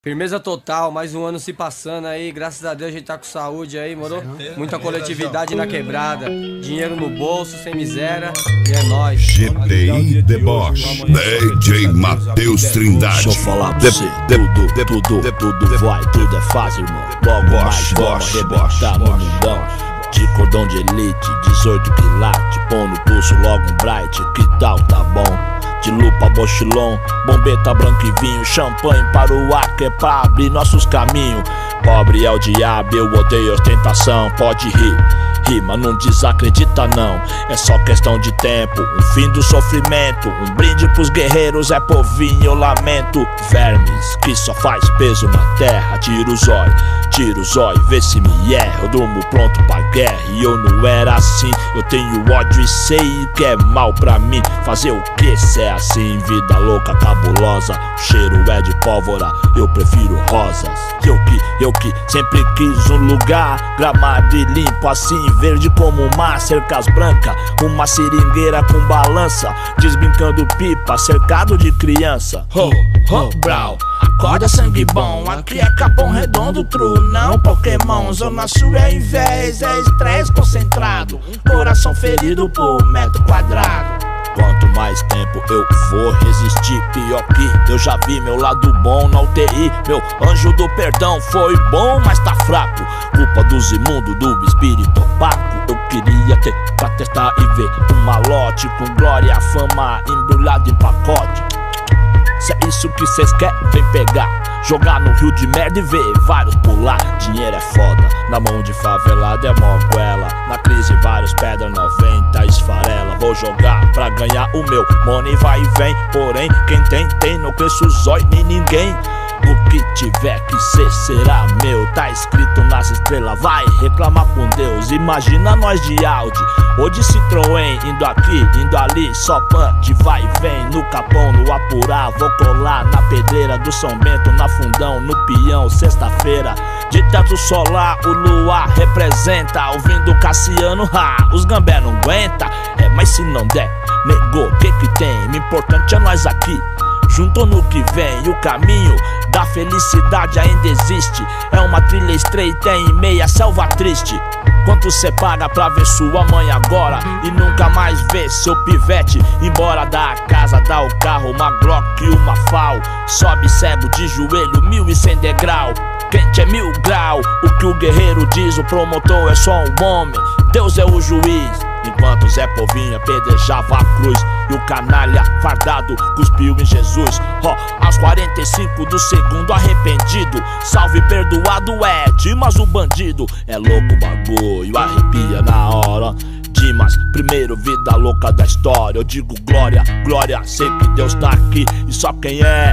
Firmeza total, mais um ano se passando aí, graças a Deus a gente tá com saúde aí, moro? Muita coletividade na quebrada, dinheiro no bolso, sem miséria, e é nóis. GTI Deboche, DJ Matheus Trindade. Deixa eu falar pra você, tudo vai, tudo é fácil, irmão. Logo mais vamos arrebentar no mundão. De cordão de elite, 18 quilates, põe no pulso logo um bright, que tal, tá bom? De lupa, mochilão, bombeta, branco e vinho, champanhe para o ar que é pra abrir nossos caminhos. Pobre é o diabo, eu odeio ostentação, pode rir, mas não desacredita não. É só questão de tempo, um fim do sofrimento. Um brinde pros guerreiros, é povinho, eu lamento. Vermes que só faz peso na terra. Tira o zóio, vê se me erra. Eu durmo pronto pra guerra e eu não era assim. Eu tenho ódio e sei que é mal pra mim. Fazer o que se é assim? Vida louca, cabulosa. O cheiro é de pólvora, eu prefiro rosas. Eu que sempre quis um lugar gramado e limpo assim, verde como o mar, cercas brancas, uma seringueira com balança, desbrincando pipa, cercado de criança. Brau, acorda sangue bom, aqui é Capão Redondo, true, não Pokémon. Zona Sul é invés, é estresse concentrado, coração ferido por metro quadrado. Quanto mais tempo eu for resistir, pior que eu já vi meu lado bom na UTI. Meu anjo do perdão foi bom, mas tá fraco. Culpa dos imundos, do espírito opaco. Eu queria ter pra testar e ver um malote com glória, fama embrulhado em pacote. Se é isso que cês querem, vem pegar, jogar no rio de merda e ver vários pular. Dinheiro é foda, na mão de favelado é mó goela. Na crise vários pedra 90 esfarela. Vou jogar pra ganhar o meu, money vai e vem. Porém, quem tem, não cresce os olhos nem ninguém. O que tiver que ser será meu, tá escrito nas estrelas, vai reclamar com Deus. Imagina nós de Audi ou de Citroën, indo aqui, indo ali, só pan de vai e vem. No Capão, no Apurá, vou colar na pedreira do São Bento, na Fundão, no Peão, sexta-feira. De teto solar, o luar representa, ouvindo Cassiano, os gambé não aguenta. Mas se não der, negou, que tem? O importante é nós aqui, junto no que vem. E o caminho da felicidade ainda existe, é uma trilha estreita em meia selva triste. Quanto cê paga pra ver sua mãe agora e nunca mais ver seu pivete embora da casa, dá o carro, uma Glock e uma FAL. Sobe cego de joelho, 1100 degrau. Quente é 1000 grau, o que o guerreiro diz, o promotor é só um homem, Deus é o juiz. Enquanto Zé Povinho apedrejava a cruz e o canalha fardado cuspiu em Jesus. Aos 45 do segundo arrependido, salve perdoado é Dimas o bandido. É louco o bagulho, arrepia na hora. Dimas, primeiro vida louca da história. Eu digo glória, glória, sei que Deus tá aqui. E só quem é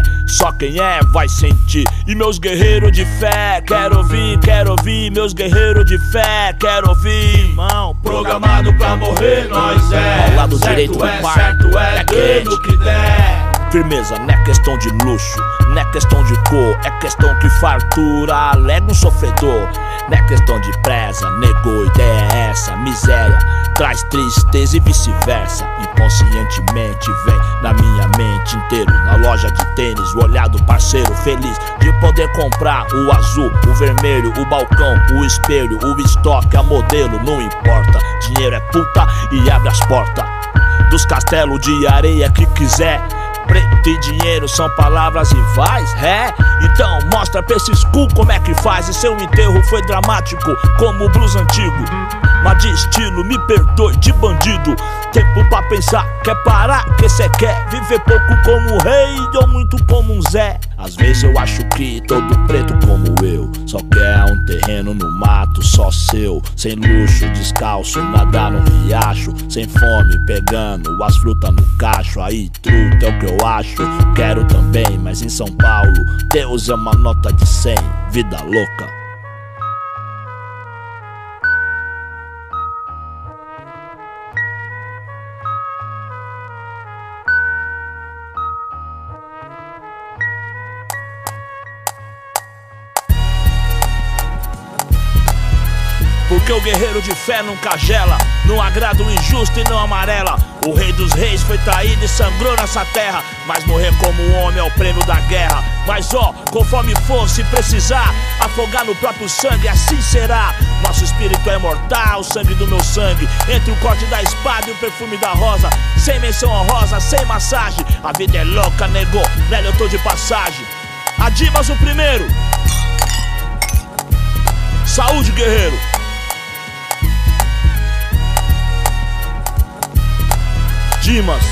vai sentir. E meus guerreiros de fé, quero ouvir. Meus guerreiros de fé, quero ouvir. Irmão, programado pra morrer, nós é. Ao lado direito do par, certo é crendo que der. Firmeza, não é questão de luxo, não é questão de cor, é questão que fartura alega um sofredor. Não é questão de presa, negou, ideia é essa. Miséria traz tristeza e vice-versa. Inconscientemente vem na minha mente inteiro. Na loja de tênis, o olhar do parceiro feliz de poder comprar o azul, o vermelho, o balcão, o espelho, o estoque, a modelo, não importa. Dinheiro é puta e abre as portas dos castelos de areia que quiser. Preto e dinheiro são palavras rivais, então mostra pra esses cu como é que faz. E seu enterro foi dramático como o blues antigo, mas de estilo, me perdoe, de bandido. Tempo pra pensar, quer parar, que cê quer viver pouco como rei ou muito como um Zé. Às vezes eu acho que todo preto como eu só quer um terreno no mato só seu, sem luxo, descalço, nadar no riacho, sem fome, pegando as frutas no cacho. Aí truta é o que eu acho, quero também, mas em São Paulo Deus é uma nota de 100, vida louca. Porque o guerreiro de fé nunca gela, não agrada o injusto e não amarela. O rei dos reis foi traído e sangrou nessa terra, mas morrer como homem é o prêmio da guerra. Mas ó, conforme for, se precisar afogar no próprio sangue, assim será. Nosso espírito é mortal, o sangue do meu sangue. Entre o corte da espada e o perfume da rosa, sem menção honrosa, sem massagem. A vida é louca, nego, velho, eu tô de passagem. A Dimas o primeiro. Saúde, guerreiro. Dimas.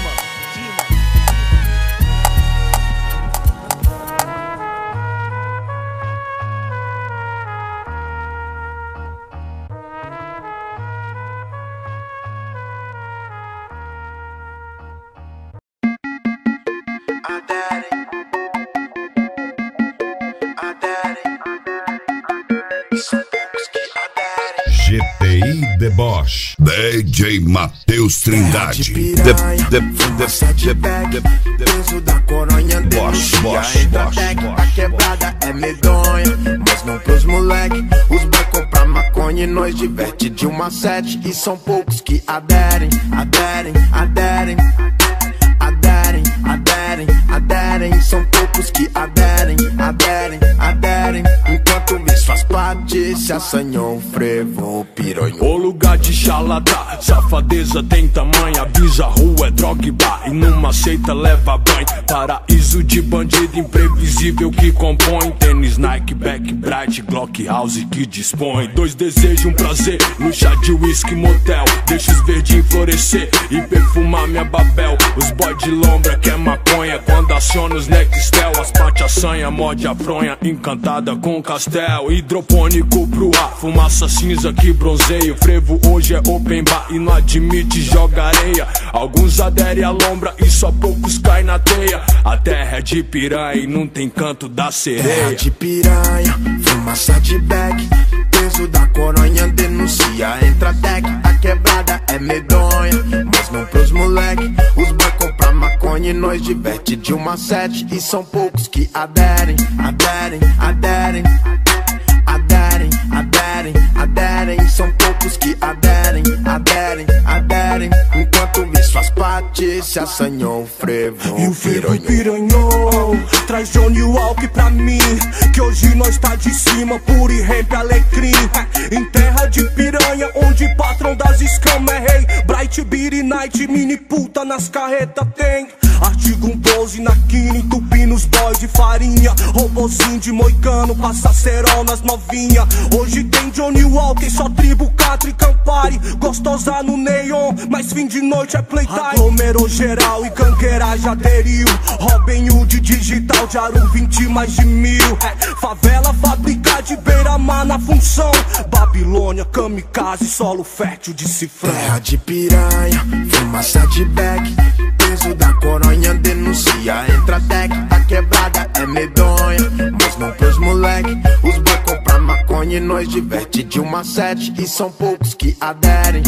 GTI Deboche, DJ Matheus Trindade. Peso da coronha denuncia. Entra tech, a quebrada é medonha, mas não pros moleque. Os boy comprar maconha e nós diverte de uma sete. E são poucos que aderem. São poucos que aderem. Enquanto isso faz parte, se assanhou, frevo, piranhou. O lugar de xalata, safadeza tem tamanho. Avisa rua, é droga e bar, e numa seita leva banho. Paraíso de bandido imprevisível que compõe. Tênis Nike, Back Bright, Glock House que dispõe. Dois desejos, um prazer, no chá de whisky motel. Deixa os verdinhos florescer e perfumar minha babel. Os boy de lombra quer maconha quando aciona os Nextel. As parte assanha, morde a fronha, encantada com castel. Hidropônico pro ar, fumaça cinza que bronzeia. Frevo hoje é open bar e não admite joga areia. Alguns aderem à lombra e só poucos caem na teia. A terra é de piranha e não tem canto da sereia. Terra de piranha, fumaça de bag. Peso da coronha denuncia. Entra tech, a quebrada é medonha, mas não pros moleque. Os boy comprar maconha e nós diverte de uma sete. E são poucos que aderem. São poucos que aderem. Enquanto isso faz parte, se assanhou, frevo, e o frevo piranhou. Traz Johnny Walk pra mim, que hoje nós tá de cima, puro e ramp alecrim. Em terra de piranha, onde patrão das escamas é rei. Bright Beat Night, mini puta nas carretas tem. Artigo 12 na quina, entupindo os boys de farinha. Robozinho de moicano, passa cerol nas novinha. Hoje tem Johnny Walker, só tribo, Catra e Campari. Gostosa no neon, mas fim de noite é playtime. Aglomerou geral e canqueira já aderiu. Robin Hood digital, de Aru 20 mais de 1000. Favela, fábrica de beira-mar na função. Babilônia, kamikaze, solo fértil de cifrão. Terra de piranha, fumaça de bag. Peso da coronha denuncia. Entra tech, a quebrada é medonha, mas não pros moleque. Os boy comprar maconha e nós diverte de uma sete. E são poucos que aderem.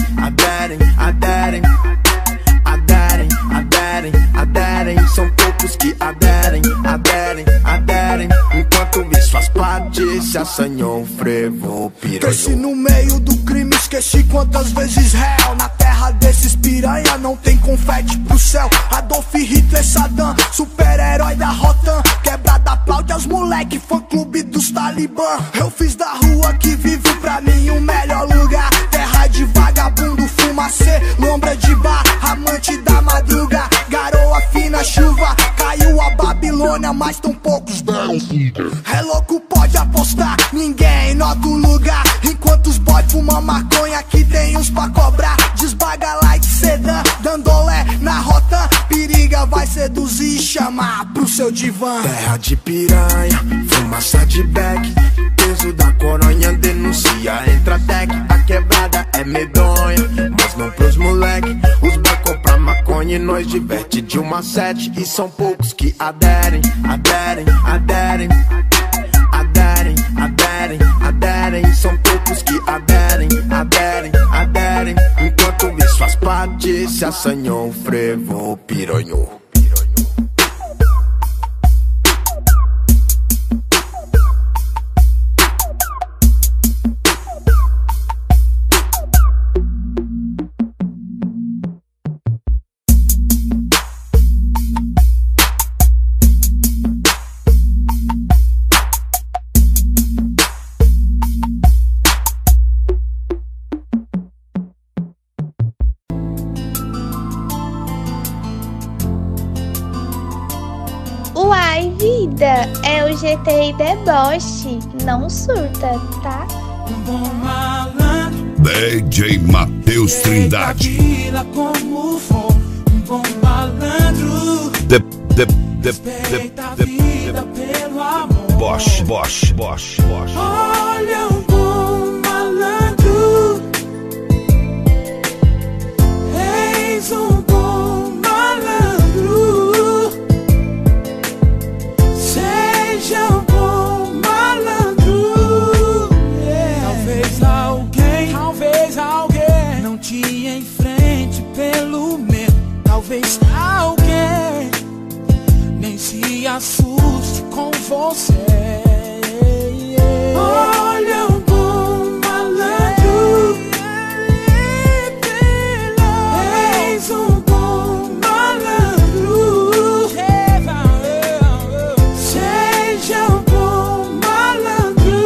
São poucos que aderem. Enquanto isso faz parte, se assanhou, frevo, piranhou. Cresci no meio do crime, esqueci quantas vezes réu. Na terra desses piranha não tem confete pro céu. Adolf Hitler, Saddam, super-herói da Rotan. Quebrada aplaude aos moleque, fã-clube dos Talibã. Eu fiz da rua que vivo pra mim o melhor lugar. Terra de vagabundo, fumacê, lombra de bar, amante da madruga. Garoa fina, chuva, caiu a Babilônia, mas tão poucos deram. É louco, pode apostar, ninguém nota o lugar. Enquanto os boys fumam maconha, aqui tem uns pra cobrar. Desbaga light sedã, dandolé na rota. Periga vai seduzir e chamar pro seu divã. Terra de piranha, fumaça de bag. Peso da coronha denuncia. Entra tech, a quebrada é medonha, mas não pros moleque. Os boy comprar maconha e nós diverte de uma sete. E são poucos que aderem. São poucos que aderem. Enquanto isso faz parte, se assanhou, frevo, piranhou. é o GT e deboche, não surta, tá? Um bom malandro, DJ Matheus Trindade. Vila como for, um bom malandro, respeita a vida pelo amor. Bosch. Olha um bom malandro, eis um bom malandro, seja um bom malandro. Talvez alguém não te enfrente pelo medo. Talvez alguém nem se assuste com você. Olha um bom malandro, eis um bom malandro, seja um bom malandro.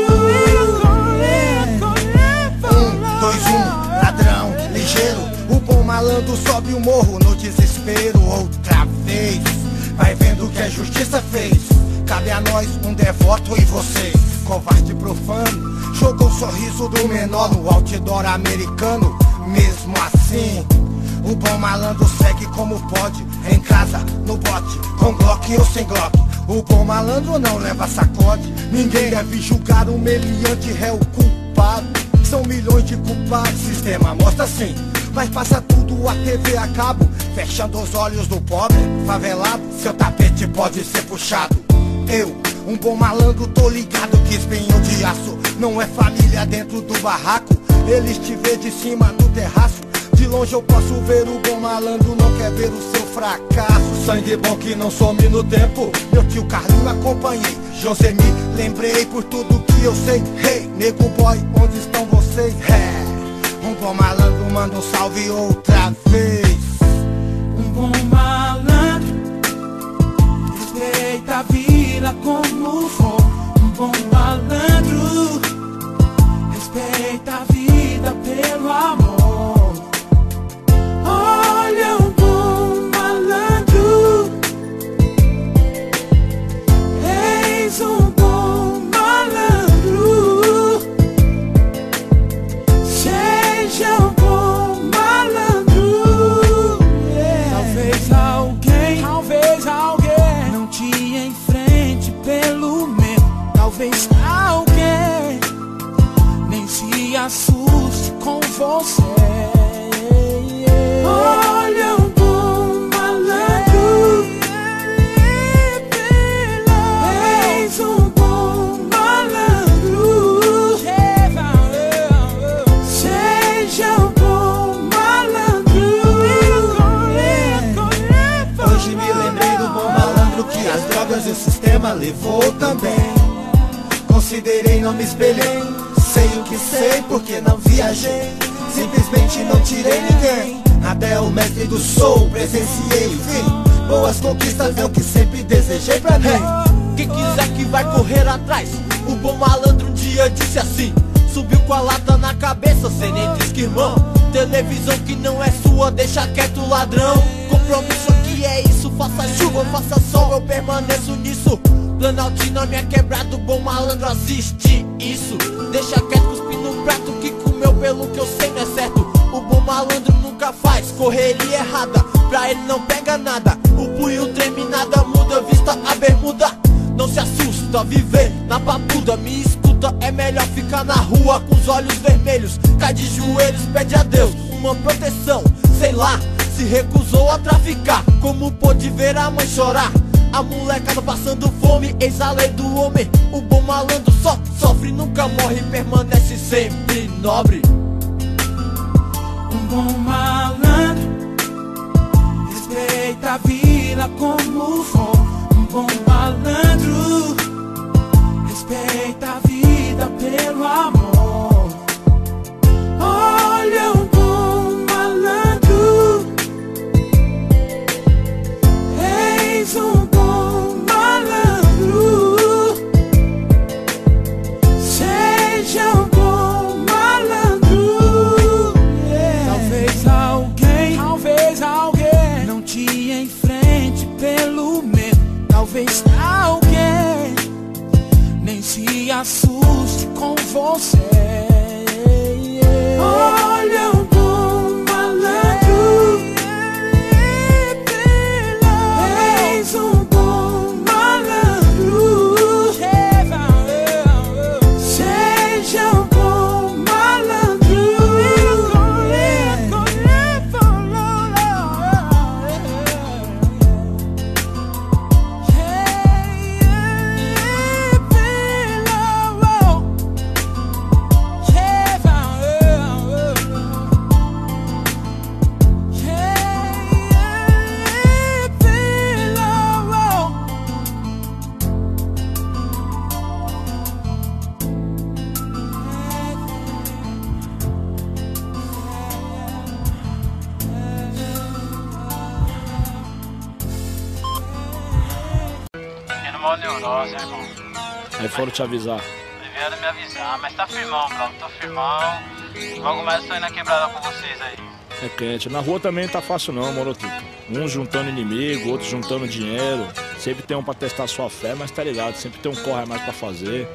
1, 2, 1, ladrão, ligeiro. O bom malandro sobe o morro no desespero outra vez. Vai vendo que a justiça fez. Cabe a nós um devoto e vocês, covarde profano, jogou o sorriso do menor no outdoor americano. Mesmo assim, o bom malandro segue como pode, em casa, no bote, com Glock ou sem Glock. O bom malandro não leva sacode. Ninguém deve julgar um meliante réu culpado. São milhões de culpados, sistema mostra sim, mas passa tudo a TV a cabo, fechando os olhos do pobre favelado. Seu tapete pode ser puxado. Eu, um bom malandro, tô ligado que espinho de aço não é família dentro do barraco. Eles te vê de cima do terraço. De longe eu posso ver o bom malandro, não quer ver o seu fracasso. Sangue bom que não some no tempo. Meu tio Carlinho acompanhei, José me lembrei por tudo que eu sei. Hey, nego boy, onde estão vocês? Um bom malandro manda um salve outra vez. Um bom malandro, respeita a vila como for. Um bom malandro, respeita a vida pelo amor. Olha um bom malandro, eis um bom malandro, seja um bom malandro. Talvez alguém não te enfrente pelo medo. Talvez alguém nem se assuste com você. Olha um bom malandro, eis um bom malandro, seja um bom malandro. Hoje me lembrei do bom malandro que as drogas e o sistema levou também. Considerei, não me espelhei. Sei o que sei porque não viajei. Simplesmente não tirei ninguém. Até o mestre do soul presenciei. Vi boas conquistas, é o que sempre desejei pra mim. Quem quiser que vai correr atrás. O bom malandro um dia disse assim. Subiu com a lata na cabeça, sem nem disque irmão. Televisão que não é sua, deixa quieto o ladrão. Compromisso aqui é isso, faça chuva, faça sol, eu permaneço nisso. Planalto na minha quebrada, o bom malandro assiste isso. Deixa quieto, cuspe no prato que comeu, pelo que eu sei não é certo. O bom malandro nunca faz correria errada, pra ele não pega nada. O punho treme, nada muda, vista a bermuda. Não se assusta, viver na papuda, me escuta, é melhor ficar na rua com os olhos vermelhos. Cai de joelhos, pede a Deus uma proteção, sei lá, se recusou a traficar. Como pôde ver a mãe chorar? A molecada passando fome, eis a lei do homem. O bom malandro só sofre, nunca morre, permanece sempre nobre. Um bom malandro, respeita a vila como for. Um bom malandro, respeita a vida pelo amor. Olha um bom malandro, eis um bom malandro, seja um bom malandro. assuste com você. Olha o bom malandro, eis um bom malandro. Seja um bom malandro. Neurose, irmão. Aí foram te avisar. Vieram me avisar, mas tá firmão, bro. Tô firmão. Logo mais eu tô indo na quebrada com vocês aí. É quente. Na rua também não tá fácil não, moro, Tuta. Uns juntando inimigo, outros juntando dinheiro. Sempre tem um pra testar sua fé, mas tá ligado, sempre tem um corre a mais pra fazer.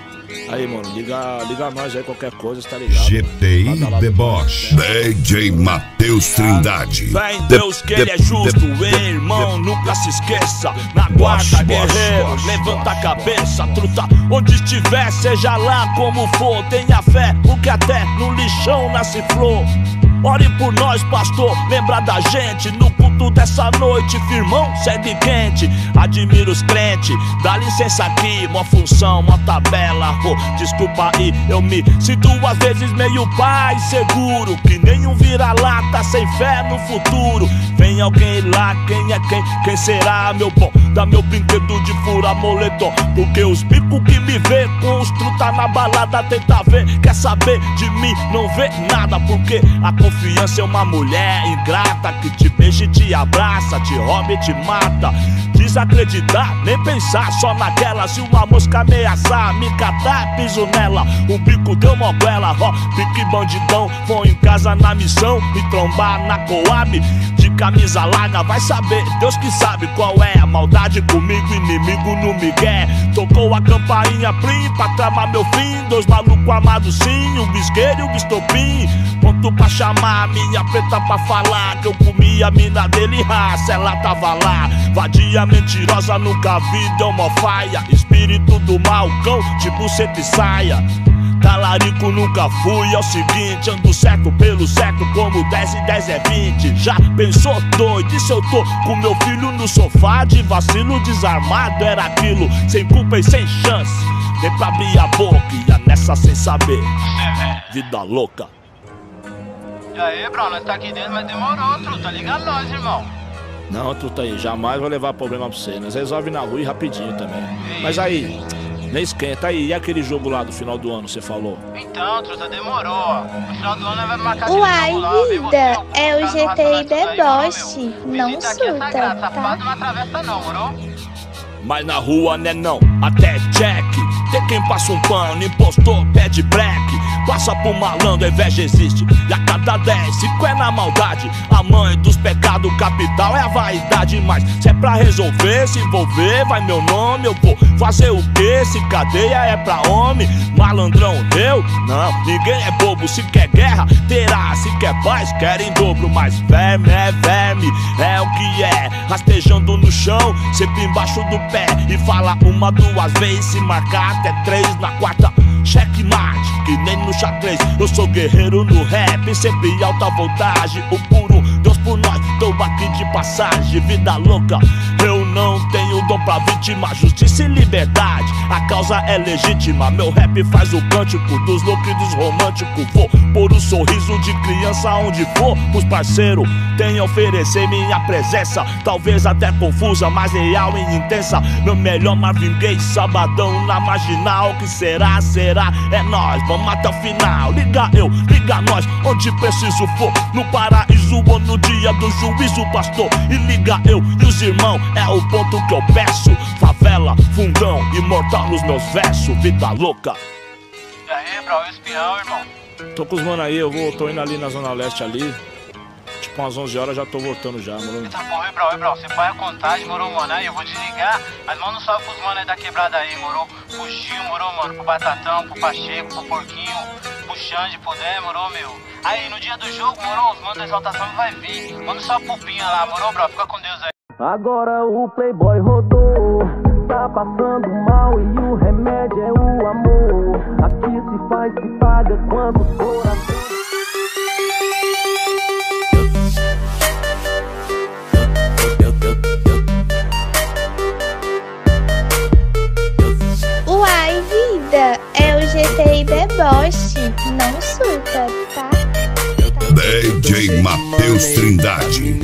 Aí, mano, liga nós aí, qualquer coisa, tá ligado? GTI Deboche. DJ Matheus Trindade. Fé em Deus que ele é justo, irmão, nunca se esqueça. Na guarda, guerreiro, levanta a cabeça, truta. Onde estiver, seja lá como for, tenha fé, porque até no lixão nasce flor. Ore por nós, pastor, lembra da gente no culto dessa noite, firmão, segue quente. Admiro os crentes, dá licença aqui, uma função, uma tabela. Oh, desculpa aí, eu me sinto às vezes meio pai seguro, que nenhum vira-lata sem fé no futuro. Vem alguém lá, quem é quem? Quem será, meu bom? Dá meu brinquedo de furar moletom, porque os bicos que me vê com os truta na balada tenta ver, quer saber de mim, não vê nada, porque a confiança é uma mulher ingrata que te beija e te abraça, te rouba e te mata. Desacreditar, nem pensar, só naquela. Se uma mosca ameaçar, me catar, piso nela. O bico deu moguela, ó, pique bandidão. Vou em casa na missão, me trombar na Coab. De camisa larga, vai saber, Deus que sabe qual é a maldade comigo, inimigo no migué. Tocou a campainha plim pra tramar meu fim. Dois malucos armados sim, um bisqueiro e um bistopim. Ponto pra chamar a minha preta pra falar que eu comi a mina dele, raça, ela tava lá. Vadia mentirosa, nunca vi, deu mó faia. Espírito do mal, cão, de buceta e saia. Talarico nunca fui, é o seguinte, ando certo pelo certo, como 10 e 10 é 20. Já pensou doido, e se eu tô com meu filho no sofá, de vacilo desarmado, era aquilo, sem culpa e sem chance. Nem pra abrir a boca, ia nessa sem saber, vida louca. E aí, bro, nós tá aqui dentro, mas demorou, truta, liga nós, irmão. Não, truta aí, jamais vou levar problema pra você, nós resolve na rua e rapidinho também. Mas aí, nem esquenta aí, e aquele jogo lá do final do ano, você falou? Então, truta, demorou. No final do ano vai marcar Uai, vida, é o GTI Deboche, não surta, tá? Não atravessa não, moro? Mas na rua né não, até check. Tem quem passa um pano, impostor, pede black. Passa pro malandro, a inveja existe. E a cada 10, 5 é na maldade. A mãe dos pecados capital é a vaidade. Mas se é pra resolver, se envolver, vai meu nome. Eu vou fazer o quê? Se cadeia é pra homem. Malandrão, eu? Não, ninguém é bobo. Se quer guerra, terá. Se quer paz, quer em dobro. Mas verme, é o que é. Rastejando no chão, sempre embaixo do pé. E fala uma, duas vezes, se marcar até 3 na quarta. Checkmate, que nem no xadrez. Eu sou guerreiro no rap, sempre alta voltagem. O puro Deus por nós, tô aqui de passagem. Vida louca, eu não tenho dom pra vítima. Justiça e liberdade, a causa é legítima. Meu rap faz o cântico dos loucos e dos românticos. Vou pôr o sorriso de criança onde for. Os parceiros têm a oferecer minha presença. Talvez até confusa, mas real e intensa. Meu melhor Marvin Gaye, sabadão na marginal. Que será, é nós, vamos até o final. Liga eu, liga nós, onde preciso for. No paraíso ou no dia do juízo, pastor. E liga eu e os irmãos, é o ponto que eu peço. Favela, fundão, imortal nos meus versos. Vida louca. E aí, bro, espião, irmão? Tô com os mano aí, tô indo ali na Zona Leste ali. Tipo umas 11 horas já tô voltando já, mano. Eita porra, Bro, você põe a contagem, moro, mano? Aí eu vou desligar, mas manda um salve pros mano aí da quebrada aí, moro? Pro Gil, moro, mano? Pro Batatão, pro Pacheco, pro Porquinho, pro Xande, pro Dé, moro, meu? Aí no dia do jogo, moro, os manos da exaltação vai vir. Manda um salve pro Pinha lá, moro, Bro? Fica com Deus aí. Agora o playboy rodou, tá passando mal e o remédio é o amor. Aqui se faz, se paga quando o coração. Uai, vida, é o GTI deboche, não surta, tá? DJ Matheus Trindade.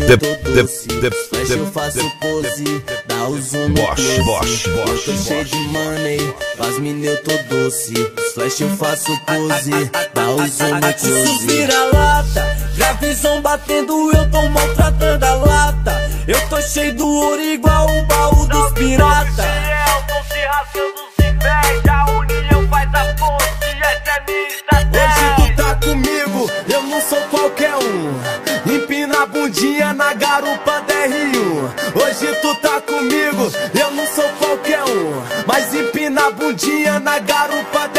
Flash eu faço pose, dá o zoom no close. Eu tô cheio de money, faz mini eu tô doce. Flash eu faço pose, dá o zoom no close. Vira-lata, gravizão batendo, eu tô maltratando a lata. Eu tô cheio do ouro igual o baú dos pirata. Tô se rasgando os inveja, a união faz a força e essa é minha estratégia. Hoje tu tá comigo, eu não sou qualquer um. Empina a bundinha na garupa DR1. Hoje tu tá comigo, eu não sou qualquer um. Mas empina a bundinha na garupa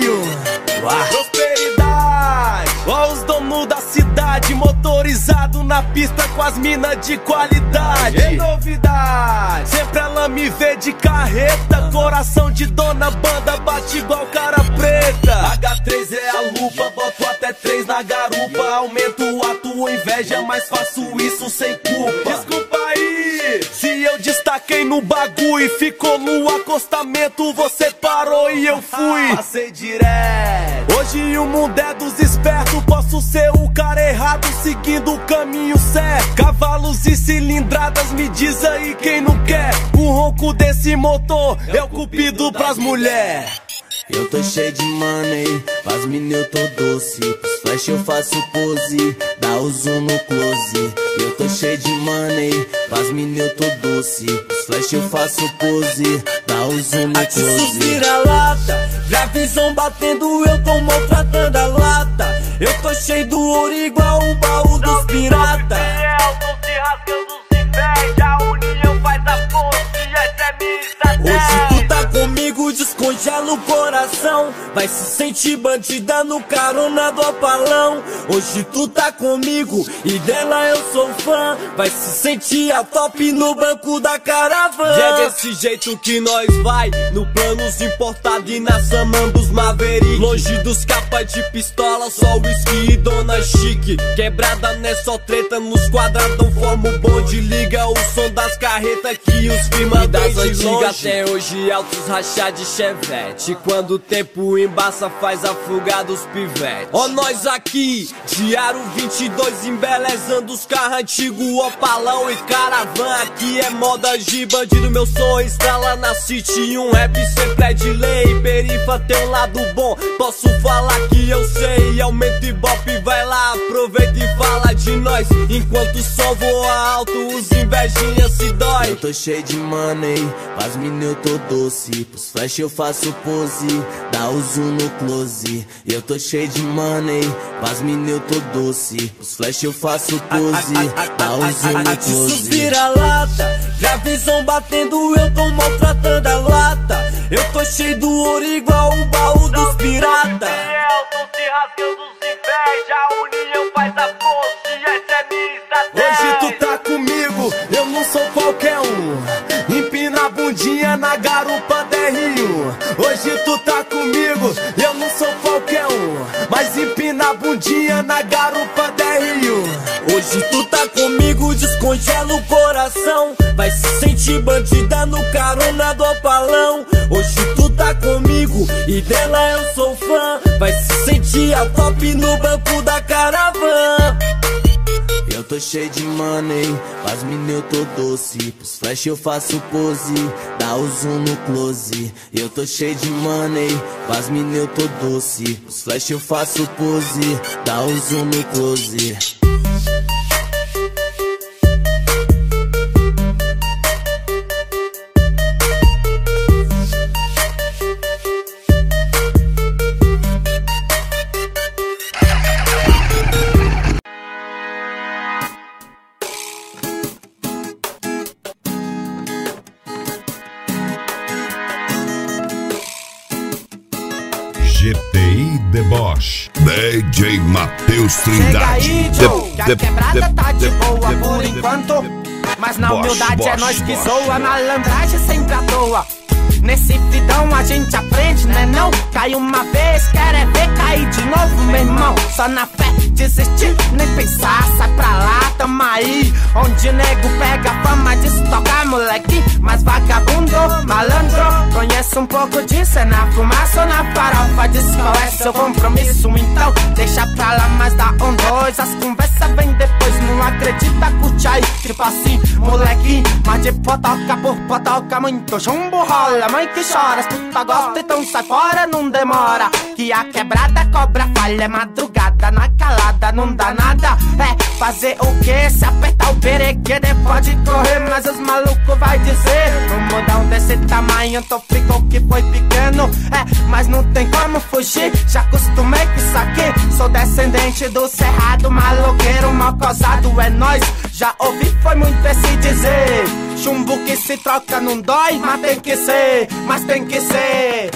DR1. Prosperidade, ó os donos da cidade, motorizado na pista com as minas de qualidade. E novidade, sempre ela me vê de carreta. Coração de dona banda, bate igual cara preta. H3 é a lupa, boto até 3 na garupa. Aumento a tua inveja, mas faço isso sem culpa. Desculpa aí, se eu destaquei no bagulho e ficou no acostamento, você parou e eu fui. Passei direto. Hoje o mundo é dos espertos, posso ser o cara errado seguindo o caminho certo. Cavalos e cilindradas, me diz aí quem não quer. O ronco desse motor é o cupido pras mulheres. Eu tô cheio de money, faz mini eu tô doce. Pros flash eu faço pose, dá o zoom no close. Eu tô cheio de money, faz mini eu tô doce. Pros flash eu faço pose, dá o zoom no close. Vira-lata, gravizão batendo, eu tô maltratando a lata. Eu tô cheio do ouro igual o baú dos pirata. Tô se rasgando os inveja, a união faz a força e essa é minha estratégia. Hoje tu tá comigo, descongela o coração. Vai se sentir bandida no carona do opalão. Hoje tu tá comigo e dela eu sou fã. Vai se sentir a top no banco da caravana. E é desse jeito que nós vai, no planos importado e na Saman dos Maverick. Longe dos capas de pistola, só whisky e dona chique. Quebrada não é só treta, nos quadradão forma o bonde. Liga o som das carretas que os firma das antigas até hoje altos rachar de chevette. Quando o tempo embaça faz afogar dos pivete. Ó nós aqui, Diário 22 embelezando os carros antigos, opalão e caravana. Aqui é moda de bandido, meu som estrala na city. Um rap sempre é de lei, perifa tem um lado bom. Posso falar que eu sei, aumenta e bop, vai lá, aproveita e fala de nós. Enquanto o som voa alto, os invejinhas se dói. Eu tô cheio de money, faz mini eu tô doce. Pros flash eu faço pose, dá o zoom no close. Eu tô cheio de money, faz mini eu tô doce. Pros flash eu faço pose, dá o zoom no close. Vira-lata, gravizão batendo, eu tô maltratando a lata. Eu tô cheio do ouro igual o baú dos pirata. Tô se rasgando os inveja, a união faz a força e essa é minha estratégia. Hoje tu tá comigo, eu não sou qualquer um. Empina a bundinha na garupa DR1. Hoje tu tá comigo, eu não sou qualquer um. Mas empina a bundinha na garupa DR1. Hoje tu tá comigo, descongela o coração. Vai se sentir bandida no carona do opalão. Hoje tu tá comigo e dela eu sou fã. Vai se sentir a top no banco da caravana. Eu tô cheio de money, faz mini eu tô doce. Pros flash eu faço pose, dá o zoom no close. Eu tô cheio de money, faz mini eu tô doce. Pros flash eu faço pose, dá o zoom no close. GTI Deboche, DJ Matheus Chega Trindade. aí, Joe, que a quebrada tá de boa por enquanto. Mas na humildade é nós que zoa, malandragem sempre à toa. Nesse vidão a gente aprende, né não? Cai uma vez, quer é ver cair de novo, meu irmão. Só na fé, desistir, nem pensar, sai pra lá, tamo aí. Onde nego pega fama de se tocar, moleque. Mas vagabundo, malandro, conheço um pouco disso. É na fumaça ou na farofa, diz qual é seu compromisso. Então deixa pra lá, mas dá dois. As conversas vem depois, não acredita, curte aí. Tipo assim, moleque, mas de potoca por potoca, muito chumbo rola. Mãe que chora, as puta gosta, então sai fora, não demora. Que a quebrada cobra falha, é madrugada, na calada, não dá nada. É fazer o que? Se apertar o perequê, pode correr, mas os malucos vai dizer. Um mundão desse tamanho, tô ficou que foi pequeno. É, mas não tem como fugir, já acostumei com isso aqui. Sou descendente do cerrado, maloqueiro, mal causado, é nóis. Já ouvi, foi muito esse dizer. Chumbo que se troca não dói, mas tem que ser, mas tem que ser.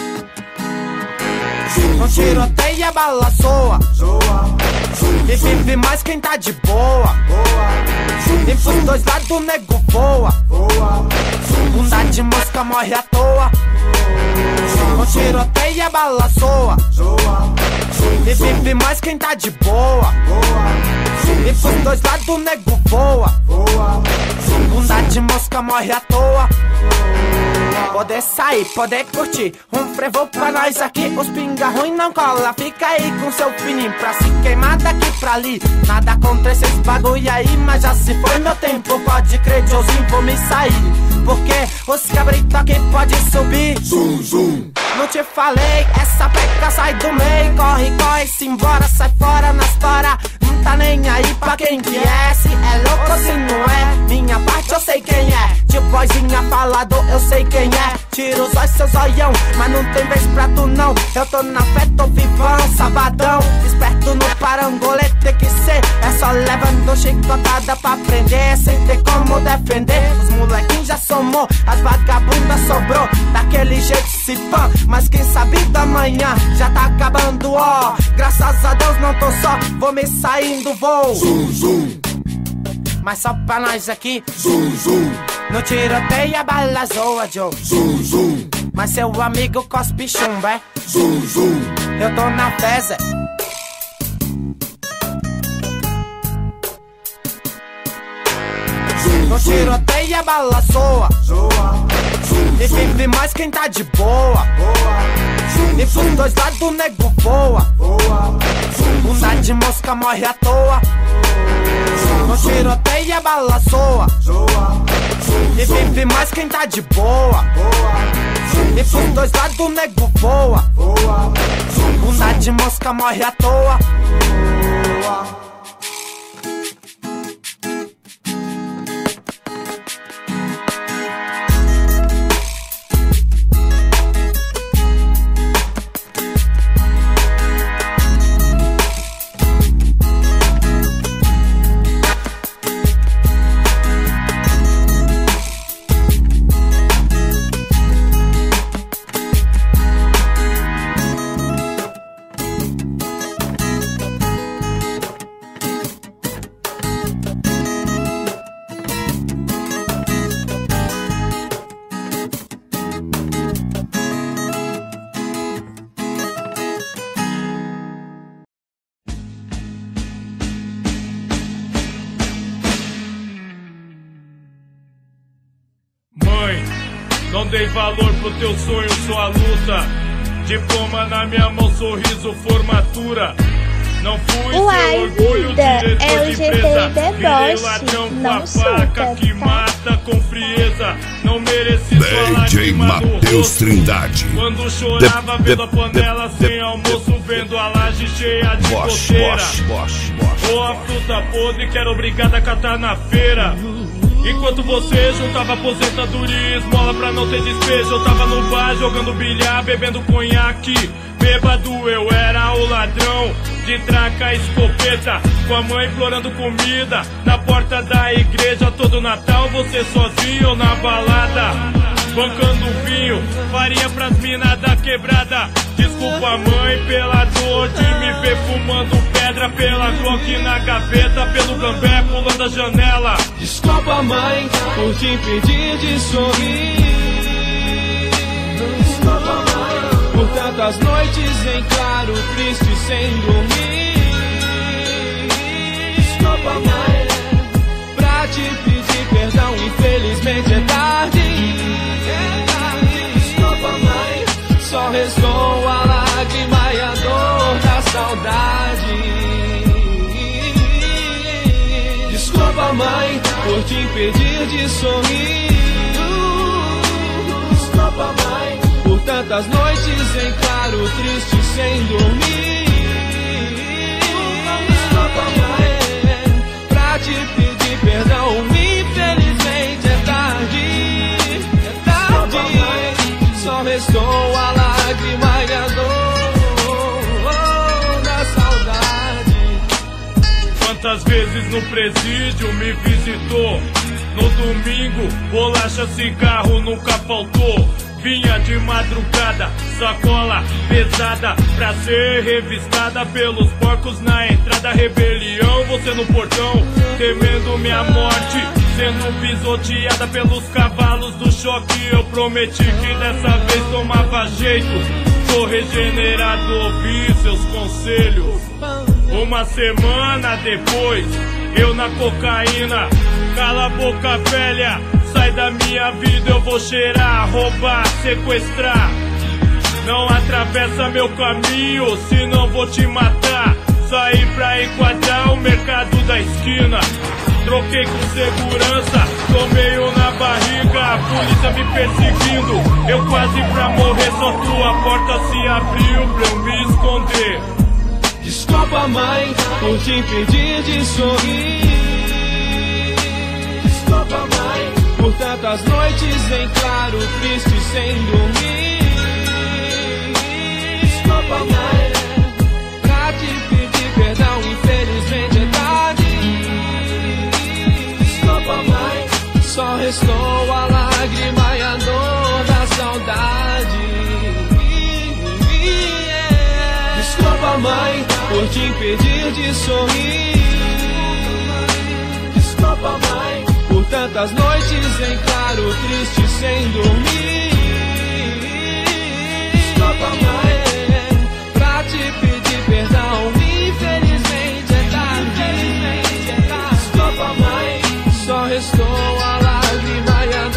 Não tiroteia, bala soa. E vive mais quem tá de boa. E pros dois lados nego voa. Bunda de mosca morre à toa. Não tiroteia, bala soa. E vive mais quem tá de boa. E pros dois lados nego voa. Bunda de mosca morre à toa. Poder sair, poder curtir, um frevo pra nós aqui. Os pinga ruim não cola, fica aí com seu fininho pra se queimar daqui pra ali. Nada contra esses bagulho aí, mas já se foi meu tempo. Pode crer, Joãozinho, vou me sair, porque os cabritos aqui pode subir. Zum, zum. Não te falei, essa peca sai do meio. Corre, corre, se embora, sai fora na história. Não tá nem aí pra quem que é. Se é louco ou se não é, minha parte eu sei quem é. De vozinha falado, eu sei quem é. Tira os olhos, seu zoião, mas não tem vez pra tu não. Eu tô na fé, tô vivão, sabadão. Esperto no parangolê, tem que ser. É só levando chicotada pra prender, sem ter como defender. Os molequinhos já somou, as vagabundas sobrou. Daquele jeito se pã, mas quem sabe da manhã já tá acabando, ó. Graças a Deus não tô só, vou me saindo, vou. Zum, zum. Mas só pra nós aqui, zum, zum. No tiroteio a bala zoa, Joe. Zum, zum. Mas seu amigo cospe chumbo, é? Zum, zum. Eu tô na feza. No tiroteio a bala soa. E vive mais quem tá de boa. E pros dois lados nego voa. Bunda de mosca morre à toa. No tiroteio a bala soa. E vive mais quem tá de boa. E pros dois lados nego voa. Bunda de mosca morre à toa. Não dei valor pro teu sonho, sua luta. Diploma na minha mão, sorriso, formatura. Não fui Uai, seu orgulho, vida, diretor é o de GTI empresa. Deboche, Virei ladrão com a não faca surta, que tá? mata com frieza. Não mereci sua DJ lágrima no Matheus rosto. Trindade. Quando chorava vendo a panela sem almoço, vendo a laje cheia de goteira. Ou a fruta podre que era obrigada a catar na feira. Enquanto você juntava aposentadoria e esmola pra não ter despejo, eu tava no bar jogando bilhar, bebendo conhaque. Bêbado eu era o ladrão de traca e escopeta, com a mãe implorando comida na porta da igreja. Todo Natal você sozinho ou na balada, bancando vinho, farinha pras minas da quebrada. De Desculpa mãe pela dor de me ver fumando pedra, pela Glock na gaveta, pelo gambé pulando a janela. Desculpa mãe por te impedir de sorrir. Desculpa mãe por tantas noites em claro, triste sem dormir. Desculpa mãe pra te pedir perdão, infelizmente é tarde. Desculpa mãe, só restou a lágrima e a dor da saudade. Desculpa mãe por te impedir de sorrir. Desculpa mãe por tantas noites em claro, triste sem dormir. Desculpa mãe pra te pedir perdão, infelizmente é tarde. É tarde, só restou a lágrima e a dor da saudade. Quantas vezes no presídio me visitou? No domingo, bolacha, cigarro nunca faltou. Vinha de madrugada, sacola pesada pra ser revistada pelos porcos na entrada. Rebelião, você no portão, temendo minha morte, sendo pisoteada pelos cavalos do choque. Eu prometi que dessa vez tomava jeito. Tô regenerado, ouvi seus conselhos. Uma semana depois, eu na cocaína. Cala a boca velha, sai da minha vida, eu vou cheirar, roubar, sequestrar. Não atravessa meu caminho, senão vou te matar. Saí pra enquadrar o mercado da esquina. Troquei com segurança, tomei um na barriga. A polícia me perseguindo, eu quase pra morrer. Só tua porta se abriu pra eu me esconder. Desculpa mãe por te impedir de sorrir. Desculpa mãe por tantas noites em claro, triste sem dormir. Desculpa mãe pra te pedir perdão, infelizmente é tarde. Desculpa mãe, só restou a lágrima e a dor da saudade. Desculpa mãe por te impedir de sorrir. Desculpa mãe por tantas noites em claro, triste sem dormir. Desculpa mãe pra te pedir perdão, infelizmente é tarde. Desculpa mãe, só restou a lágrima e a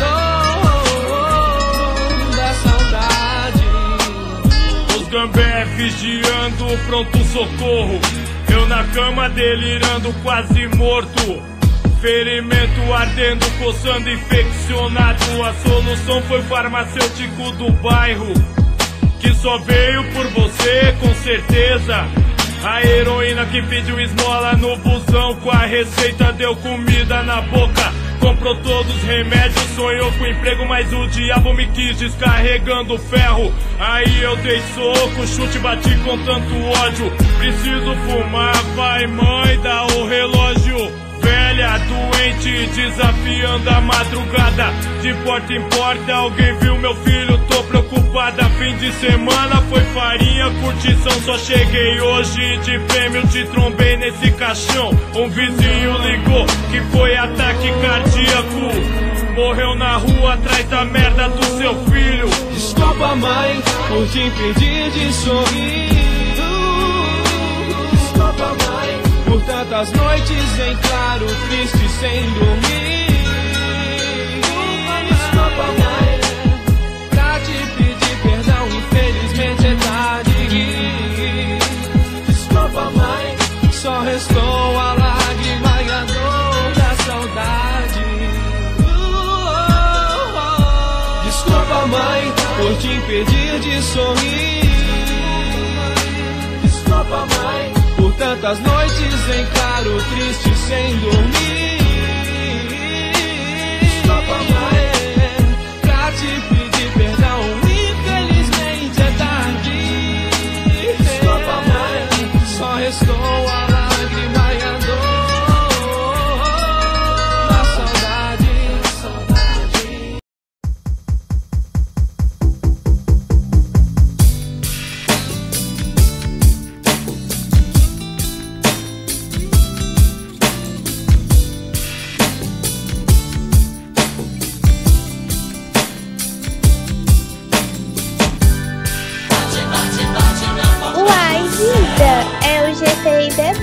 dor da saudade. Os gambé vigiando, pronto socorro. Eu na cama delirando, quase morto. Ferimento ardendo, coçando, infeccionado. A solução foi farmacêutico do bairro, que só veio por você, com certeza. A heroína que pediu esmola no busão, com a receita deu comida na boca. Comprou todos os remédios, sonhou com emprego, mas o diabo me quis descarregando ferro. Aí eu dei soco, chute, bati com tanto ódio. Preciso fumar, vai mãe, dá o relógio. Velha, doente, desafiando a madrugada. De porta em porta, alguém viu meu filho, tô preocupada. Fim de semana foi farinha, curtição. Só cheguei hoje de prêmio, te trombei nesse caixão. Um vizinho ligou que foi ataque cardíaco. Morreu na rua atrás da merda do seu filho. Desculpa mãe por te impedir de sorrir. Desculpa mãe por tantas noites em claro, triste sem dormir. Desculpa mãe pra te pedir perdão, infelizmente é tarde. Desculpa mãe, só restou a lágrima e a dor da saudade. Desculpa mãe por te impedir de sorrir. Desculpa mãe por tantas noites em claro, triste sem dormir. Desculpa mãe pra te pedir perdão, infelizmente é tarde. Desculpa mãe, só restou a lágrima e a dor da saudade.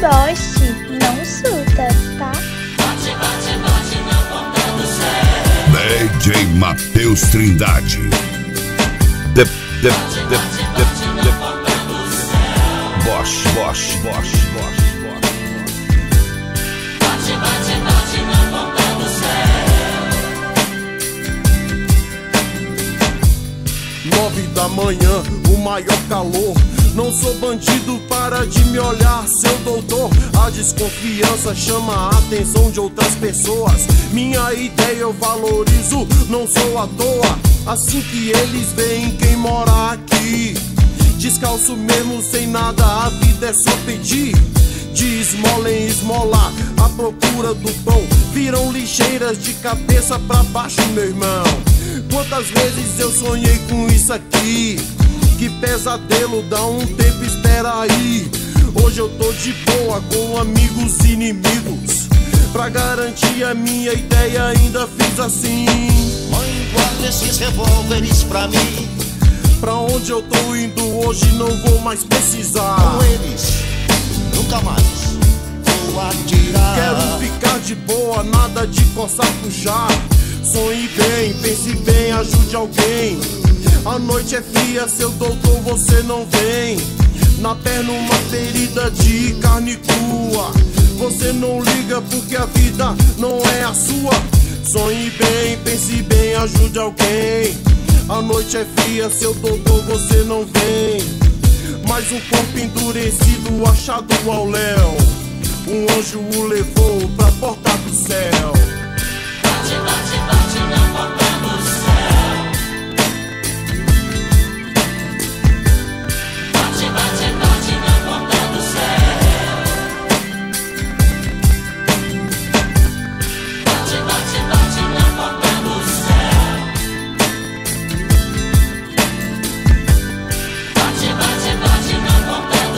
deboche, não surta, tá? DJ Matheus Trindade. Bosch. Nove da manhã, o maior calor. Não sou bandido, para de me olhar, seu doutor. A desconfiança chama a atenção de outras pessoas. Minha ideia eu valorizo, não sou à toa. Assim que eles veem quem mora aqui, descalço mesmo, sem nada, a vida é só pedir. De esmola em esmola, à procura do pão, viram lixeiras de cabeça pra baixo, meu irmão. Quantas vezes eu sonhei com isso aqui? Que pesadelo, dá um tempo, espera aí. Hoje eu tô de boa com amigos e inimigos. Pra garantir a minha ideia ainda fiz assim. Mãe, guarda esses revólveres pra mim. Pra onde eu tô indo hoje não vou mais precisar. Com eles, nunca mais vou atirar. Quero ficar de boa, nada de coçar, puxar. Sonhe bem, pense bem, ajude alguém. A noite é fria, seu doutor, você não vem. Na perna uma ferida de carne crua. Você não liga porque a vida não é a sua. Sonhe bem, pense bem, ajude alguém. A noite é fria, seu doutor, você não vem. Mais um corpo endurecido achado ao léu. Um anjo o levou pra porta do céu. Bate, bate, bate na porta do céu. Bate, bate, bate na porta do céu. Bate, bate, bate na porta do céu. Bate, bate, bate na porta do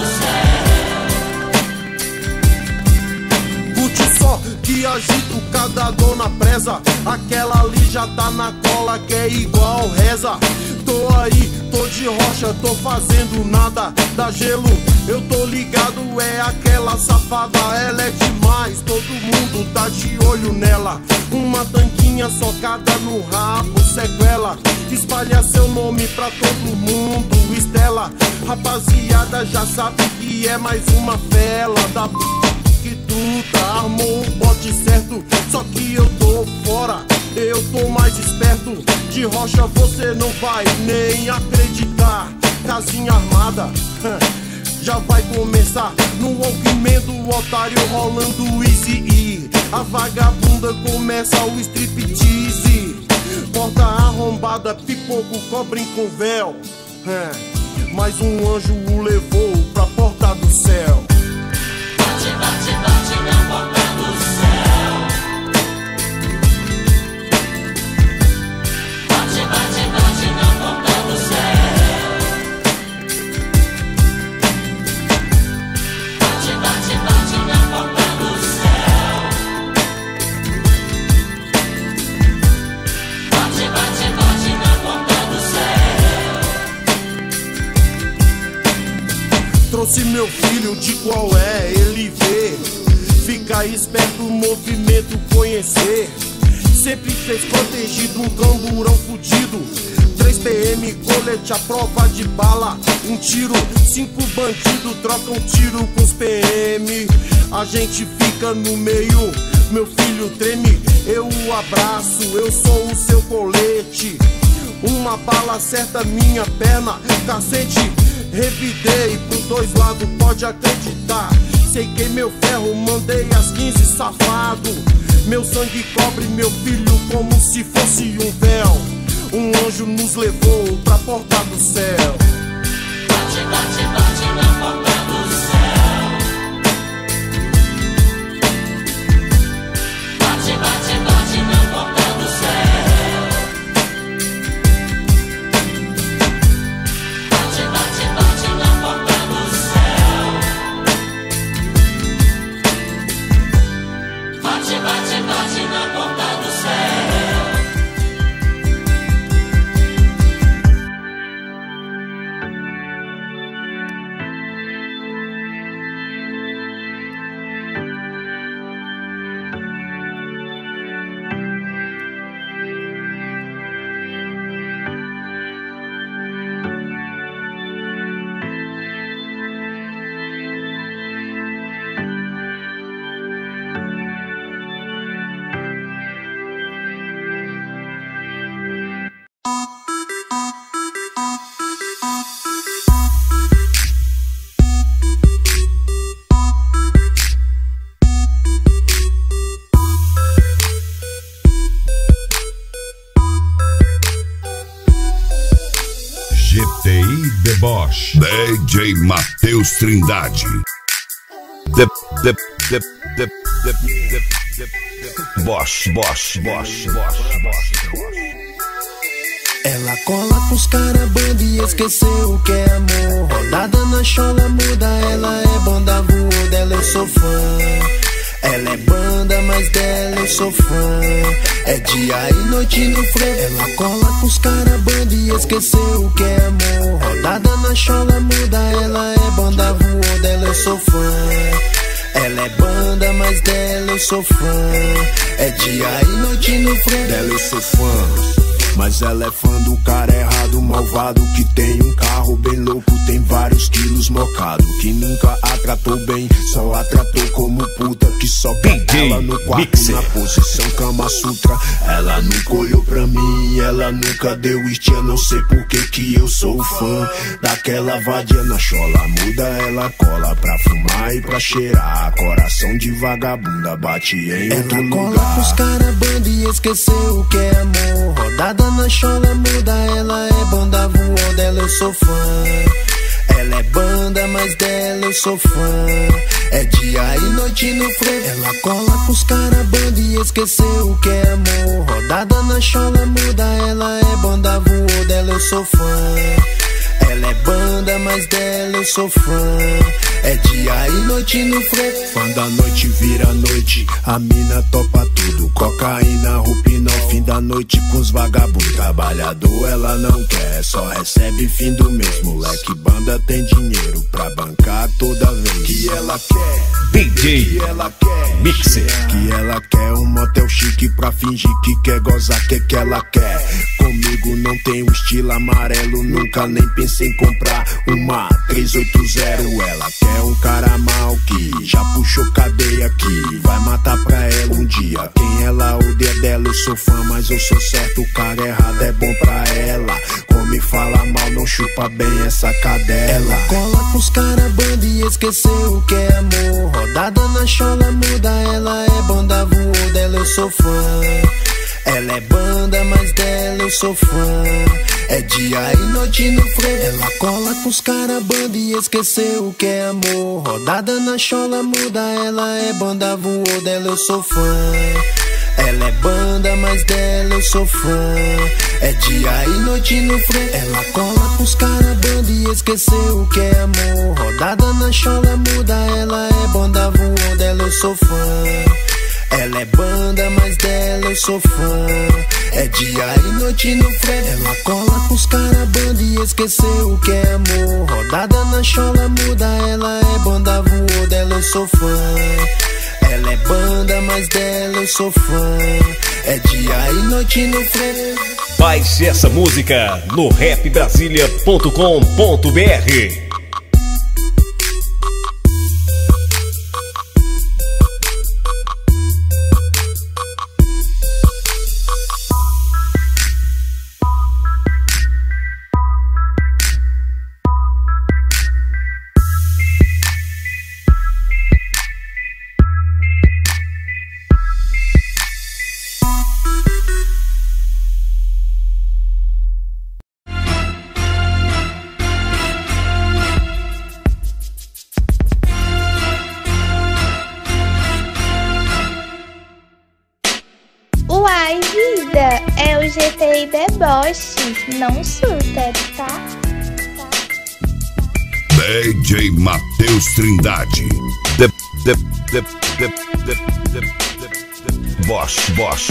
céu. Curte só que agito cada dona presa. Aquela ali já tá na cola, que é igual reza. Tô aí, tô de rocha, tô fazendo nada. Dá gelo, eu tô ligado, é aquela safada. Ela é demais, todo mundo tá de olho nela. Uma tanquinha socada no rabo, sequela. Espalha seu nome pra todo mundo, Estela. Rapaziada já sabe que é mais uma fela da que truta, armou o bote certo. Só que eu tô fora, eu tô mais esperto. De rocha você não vai nem acreditar. Casinha armada, já vai começar. No Walkman do otário rolando Easy E. A vagabunda começa o striptease. Porta arrombada, pipoco, cobrem com véu. Mais um anjo o levou pra porta do céu. Bate, bate, bate na porta do céu. Bate, bate, bate na porta do céu. Bate, bate, bate na porta do céu. Bate, bate, bate na porta do céu. Trouxe meu filho, de qual é, ele vê. Fica esperto, movimento, conhecer. Sempre fez protegido, um camburão fudido. 3 PM, colete à prova de bala. Um tiro, 5 bandidos trocam tiro com os PM. A gente fica no meio, meu filho treme. Eu o abraço, eu sou o seu colete. Uma bala acerta minha perna, cacete. Revidei pros dois lados, pode acreditar. Sequei meu ferro, mandei as 15, safado. Meu sangue cobre meu filho como se fosse um véu. Um anjo nos levou pra porta do céu. Bate, bate, bate na porta do céu. Bate, bate, bate na porta do céu. Bate, bate, bate na porta do céu. Bate, bate, bate na porta do céu. DJ Matheus Trindade. Bosch. Ela cola com os cara banda e esqueceu o que é amor. Rodada na chola muda, ela é banda voou, dela eu sou fã. Ela é banda, mas dela eu sou fã. É dia e noite no freio. Ela cola com os cara banda e esqueceu o que é amor. Rodada na chola muda, ela é banda voou, dela eu sou fã. Ela é banda, mas dela eu sou fã. É dia e noite no freio. Dela eu sou fã, mas ela é fã do cara errado, malvado, que tem um carro bem louco, tem vários quilos mocado, que nunca a tratou bem, só a tratou como puta, que só ela no quarto na posição Kama Sutra. Ela nunca olhou pra mim, ela nunca deu estilo, não sei por que eu sou fã daquela vadia na chola muda, ela cola pra fumar e pra cheirar, coração de vagabunda bate em outro lugar. Ela cola com os cara banda e esqueceu o que é amor. Rodada na chola muda, ela é banda voou, dela eu sou fã. Ela é banda, mas dela eu sou fã. É dia e noite no freio. Ela cola com os cara banda e esqueceu o que é amor. Rodada na chola muda, ela é banda voou, dela eu sou fã. Ela é banda, mas dela eu sou fã. É dia e noite no freio. Fã da noite vira noite, a mina topa tudo, cocaína, rupinol, fim da noite com os vagabundos. Trabalhador ela não quer, só recebe fim do mês. Moleque banda tem dinheiro pra bancar toda vez. Que ela quer DJ que ela quer Mixer. Que ela quer um motel chique pra fingir que quer gozar, que ela quer. Comigo não tem um estilo amarelo, nunca nem pensei em comprar uma 380. Ela quer um cara mal que já puxou cadeia, que vai matar pra ela um dia. Quem ela odeia dela, eu sou fã, mas eu sou certo, o cara errado é bom pra ela. Come fala mal, não chupa bem essa cadela. Ela cola com os cara banda e esqueceu o que é amor. Rodada na chola muda, ela é banda voou, dela eu sou fã. Ela é banda, mas dela eu sou fã. É dia e noite no freio. Ela cola com os cara banda e esqueceu o que é amor. Rodada na chola muda, ela é banda voou, dela eu sou fã. Ela é banda, mas dela eu sou fã. É dia e noite no freio. Ela cola com os cara banda e esqueceu o que é amor. Rodada na chola muda, ela é banda voou, dela eu sou fã. Ela é banda, mas dela eu sou fã. É dia e noite no freio. Ela cola com os cara banda e esqueceu o que é amor. Rodada na chola muda, ela é banda voou, dela eu sou fã. Ela é banda, mas dela eu sou fã. É dia e noite no freio. Baixe essa música no rapbrasilia.com.br. Uai, vida, é o GTI Deboche, não surta, tá? DJ Matheus Trindade. Bosch.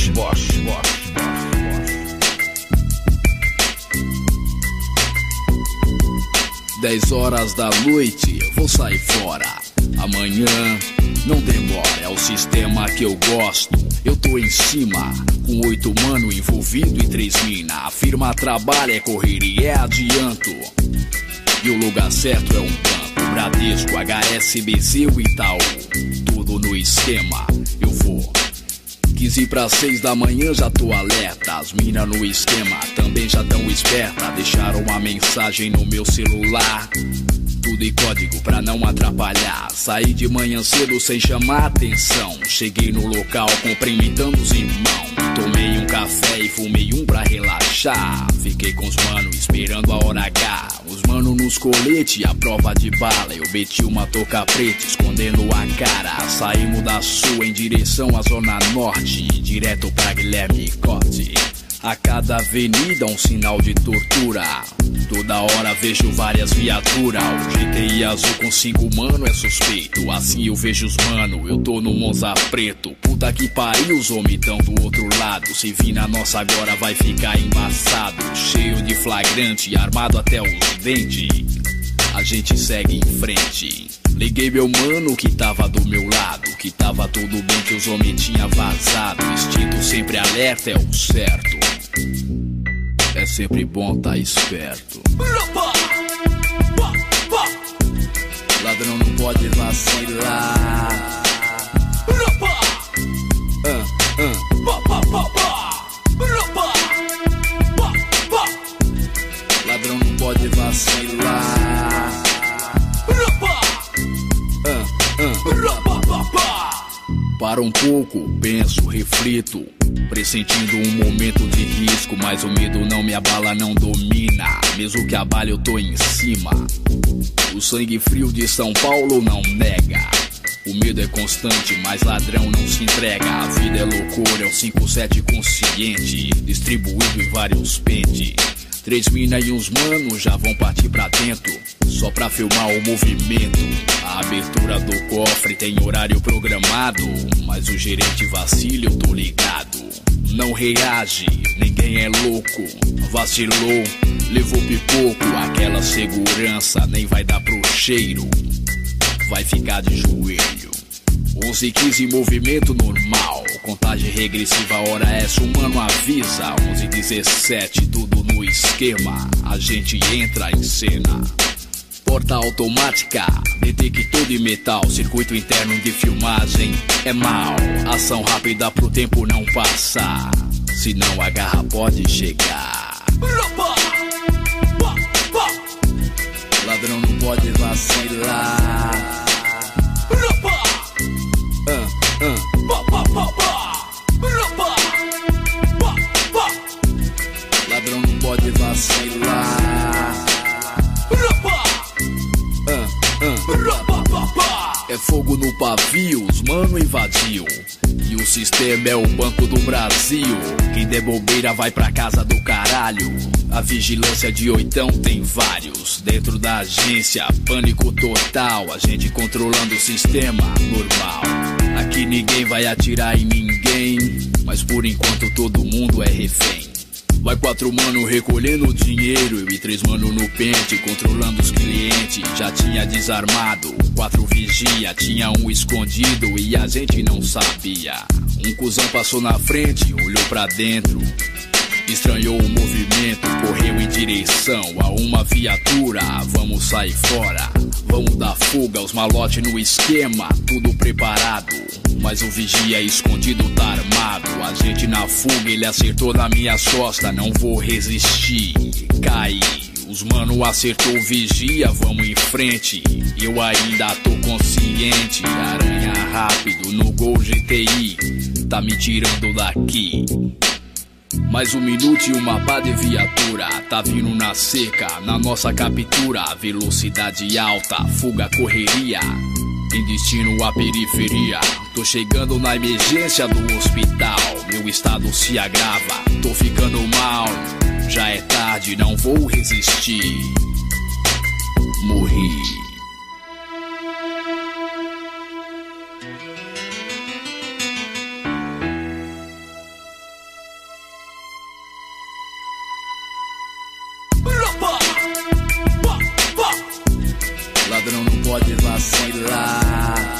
10 horas da noite, eu vou sair fora. Amanhã não demora, é o sistema que eu gosto. Eu tô em cima, com 8 mano envolvido e 3 mina. A firma trabalha, é correria, é adianto. E o lugar certo é um banco, Bradesco, HSBC, o Itaú. Tudo no esquema, eu vou 15 para 6 da manhã, já tô alerta. As mina no esquema também já tão esperta. Deixaram uma mensagem no meu celular, tudo em código pra não atrapalhar. Saí de manhã cedo sem chamar atenção. Cheguei no local cumprimentando os irmãos. Tomei um café e fumei um pra relaxar. Fiquei com os mano esperando a hora H. Os mano no nos coletes, a prova de bala. Eu meti uma touca preta, escondendo a cara. Saímos da sul em direção à zona norte, direto pra Guilherme Corte. A cada avenida um sinal de tortura. Toda hora vejo várias viaturas. O GTI azul com 5 mano é suspeito. Assim eu vejo os mano, eu tô no Monza preto. Puta que pariu, os homens tão do outro lado. Se vir na nossa agora vai ficar embaçado. Cheio de flagrante, armado até os dentes. A gente segue em frente. Liguei meu mano que tava do meu lado, que tava tudo bem, que os homens tinha vazado. Instinto sempre alerta é o certo. É sempre bom tá esperto. Ladrão não pode vacilar. Ladrão não pode vacilar. Para um pouco, penso, reflito, pressentindo um momento de risco. Mas o medo não me abala, não domina. Mesmo que abale eu tô em cima. O sangue frio de São Paulo não nega. O medo é constante, mas ladrão não se entrega. A vida é loucura, é um 5-7 consciente, distribuído em vários pentes. 3 mina e uns mano já vão partir pra dentro, só pra filmar o movimento. A abertura do cofre tem horário programado, mas o gerente vacila, eu tô ligado. Não reage, ninguém é louco. Vacilou, levou pipoco. Aquela segurança nem vai dar pro cheiro, vai ficar de joelho. 11:15 movimento normal, contagem regressiva, hora essa o mano avisa. 11:17 tudo no esquema, a gente entra em cena. Porta automática, detector de metal, circuito interno de filmagem é mal. Ação rápida pro tempo não passar, senão a garra pode chegar. Ladrão não pode vacilar. Ladrão não pode vacilar. É fogo no pavio, os mano invadiu. E o sistema é o Banco do Brasil. Quem der bobeira vai pra casa do caralho. A vigilância de oitão tem vários. Dentro da agência, pânico total. A gente controlando o sistema normal. Aqui ninguém vai atirar em ninguém, mas por enquanto todo mundo é refém. Vai 4 mano recolhendo o dinheiro, eu e 3 mano no pente, controlando os clientes. Já tinha desarmado, 4 vigia, tinha um escondido e a gente não sabia. Um cuzão passou na frente, olhou pra dentro, estranhou o movimento, correu em direção a uma viatura. Vamos sair fora, vamos dar fuga, os malotes no esquema, tudo preparado. Mas o vigia escondido tá armado. A gente na fuga, ele acertou na minha costa, não vou resistir, caí. Os mano acertou o vigia, vamos em frente. Eu ainda tô consciente, aranha rápido no Gol GTI, tá me tirando daqui. Mais 1 minuto e uma pá de viatura, tá vindo na seca, na nossa captura. Velocidade alta, fuga, correria, em destino à periferia. Tô chegando na emergência do hospital, meu estado se agrava, tô ficando mal. Já é tarde, não vou resistir, morri. Ladrão não pode vacilar.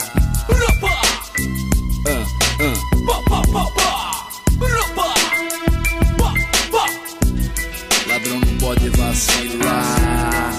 Ladrão não pode vacilar.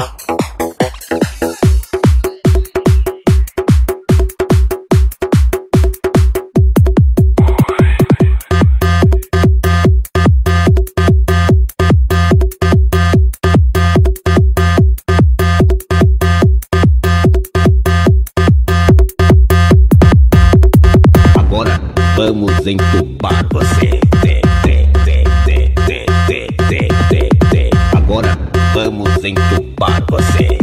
Vamos entubar você. Agora vamos entubar você.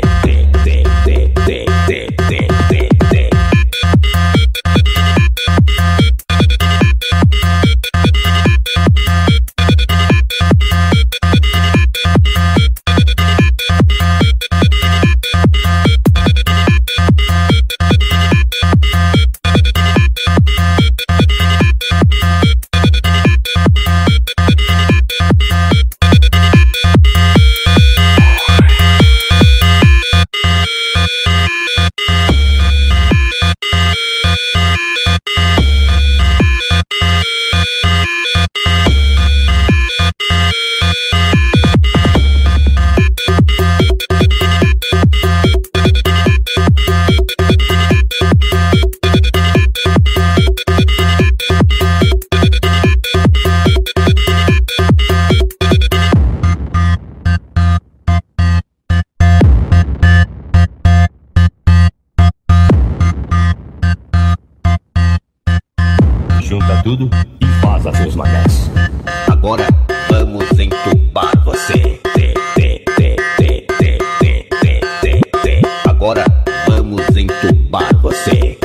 Junta tudo e faz as seus manés. Agora vamos entubar você. Agora vamos entubar você.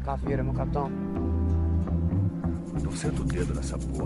Cafeira, meu capitão. Não senta o dedo nessa porra.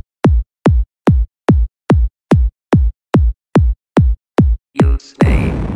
Stay.